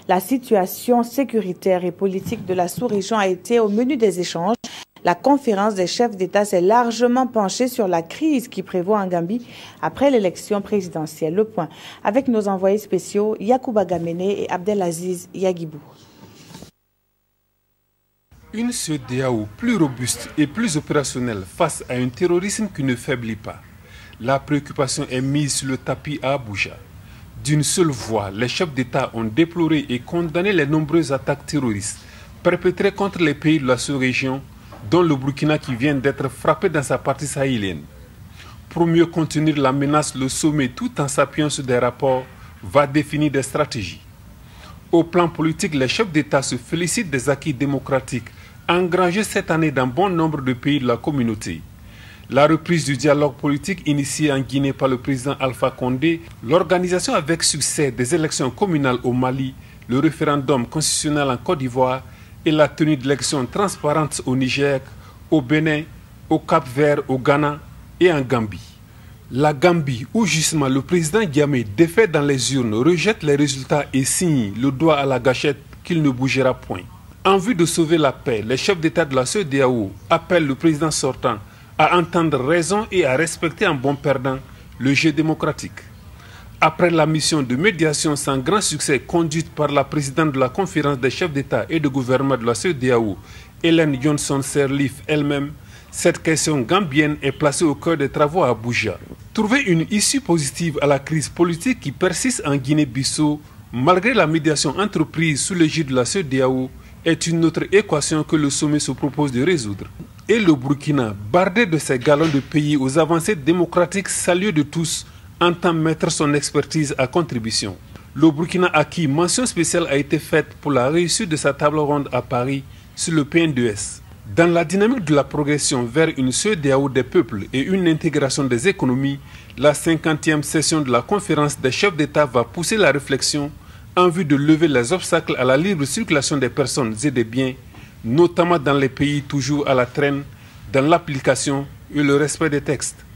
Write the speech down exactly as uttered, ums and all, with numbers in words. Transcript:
La situation sécuritaire et politique de la sous-région a été au menu des échanges. La conférence des chefs d'État s'est largement penchée sur la crise qui prévaut en Gambie après l'élection présidentielle. Le point avec nos envoyés spéciaux Yacouba Gamene et Abdelaziz Yagibou. Une C E D E A O plus robuste et plus opérationnelle face à un terrorisme qui ne faiblit pas. La préoccupation est mise sur le tapis à Abuja. D'une seule voix, les chefs d'État ont déploré et condamné les nombreuses attaques terroristes perpétrées contre les pays de la sous-région, dont le Burkina qui vient d'être frappé dans sa partie sahélienne. Pour mieux contenir la menace, le sommet, tout en s'appuyant sur des rapports, va définir des stratégies. Au plan politique, les chefs d'État se félicitent des acquis démocratiques engrangés cette année dans bon nombre de pays de la communauté. La reprise du dialogue politique initié en Guinée par le président Alpha Condé, l'organisation avec succès des élections communales au Mali, le référendum constitutionnel en Côte d'Ivoire et la tenue d'élections transparentes au Niger, au Bénin, au Cap-Vert, au Ghana et en Gambie. La Gambie, où justement le président Diamé, défait dans les urnes, rejette les résultats et signe le doigt à la gâchette qu'il ne bougera point. En vue de sauver la paix, les chefs d'État de la C E D E A O appellent le président sortant à entendre raison et à respecter en bon perdant le jeu démocratique. Après la mission de médiation sans grand succès conduite par la présidente de la conférence des chefs d'État et de gouvernement de la C E D E A O, Ellen Johnson Sirleaf elle-même, cette question gambienne est placée au cœur des travaux à Abuja. Trouver une issue positive à la crise politique qui persiste en Guinée-Bissau, malgré la médiation entreprise sous l'égide de la C E D E A O, est une autre équation que le sommet se propose de résoudre. Et le Burkina, bardé de ses galons de pays aux avancées démocratiques saluées de tous, entend mettre son expertise à contribution. Le Burkina à qui mention spéciale a été faite pour la réussite de sa table ronde à Paris sur le P N deux S. Dans la dynamique de la progression vers une C E D E A O des peuples et une intégration des économies, la cinquantième session de la conférence des chefs d'État va pousser la réflexion en vue de lever les obstacles à la libre circulation des personnes et des biens, notamment dans les pays toujours à la traîne, dans l'application et le respect des textes.